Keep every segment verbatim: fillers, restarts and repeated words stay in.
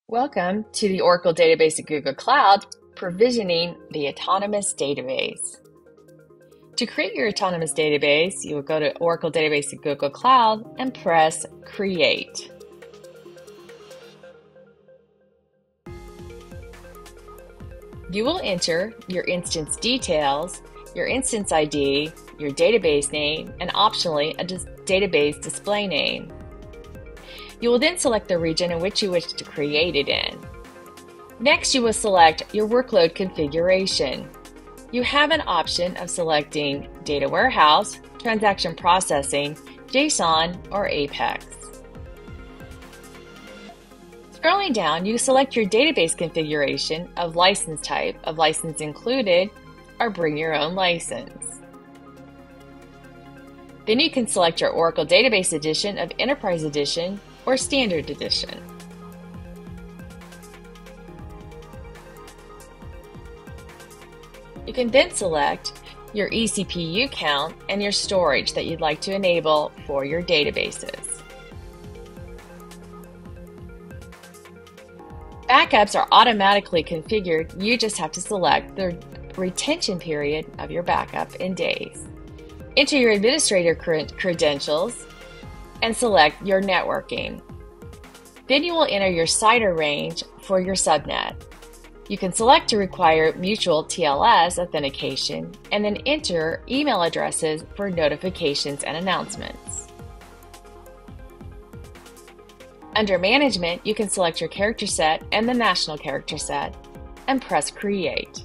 Welcome to the Oracle database at Google Cloud, provisioning the Autonomous Database. To create your Autonomous Database, you will go to Oracle database at Google Cloud and press Create. You will enter your instance details, your instance I D, your database name, and optionally a database display name. You will then select the region in which you wish to create it in. Next, you will select your workload configuration. You have an option of selecting Data Warehouse, Transaction Processing, JSON, or Apex. Scrolling down, you select your database configuration of license type of license included or bring your own license. Then you can select your Oracle Database Edition of Enterprise Edition or Standard Edition. You can then select your E C P U count and your storage that you'd like to enable for your databases. Backups are automatically configured. You just have to select the retention period of your backup in days. Enter your administrator credentials and select your networking. Then you will enter your C I D R range for your subnet. You can select to require mutual T L S authentication and then enter email addresses for notifications and announcements. Under Management, you can select your character set and the national character set and press Create.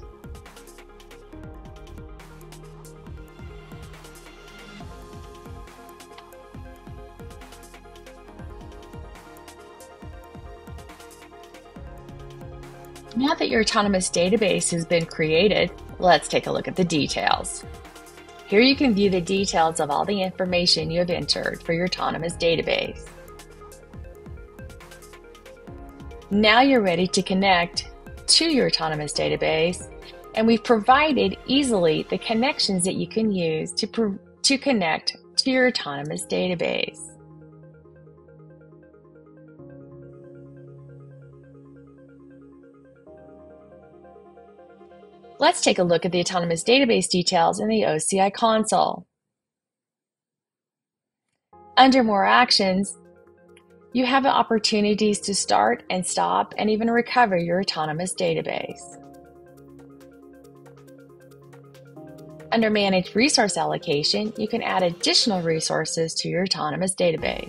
Now that your Autonomous Database has been created, let's take a look at the details. Here you can view the details of all the information you have entered for your Autonomous Database. Now you're ready to connect to your Autonomous Database, and we've provided easily the connections that you can use to, to connect to your Autonomous Database. Let's take a look at the Autonomous Database details in the O C I console. Under More Actions, you have opportunities to start and stop and even recover your Autonomous Database. Under Manage Resource Allocation, you can add additional resources to your Autonomous Database.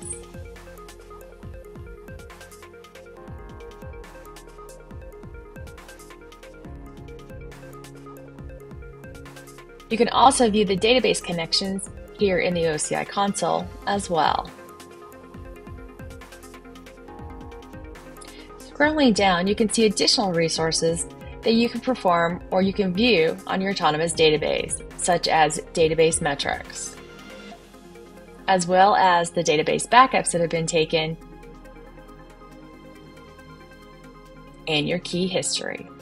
You can also view the database connections here in the O C I console as well. Scrolling down, you can see additional resources that you can perform or you can view on your Autonomous Database, such as database metrics, as well as the database backups that have been taken and your key history.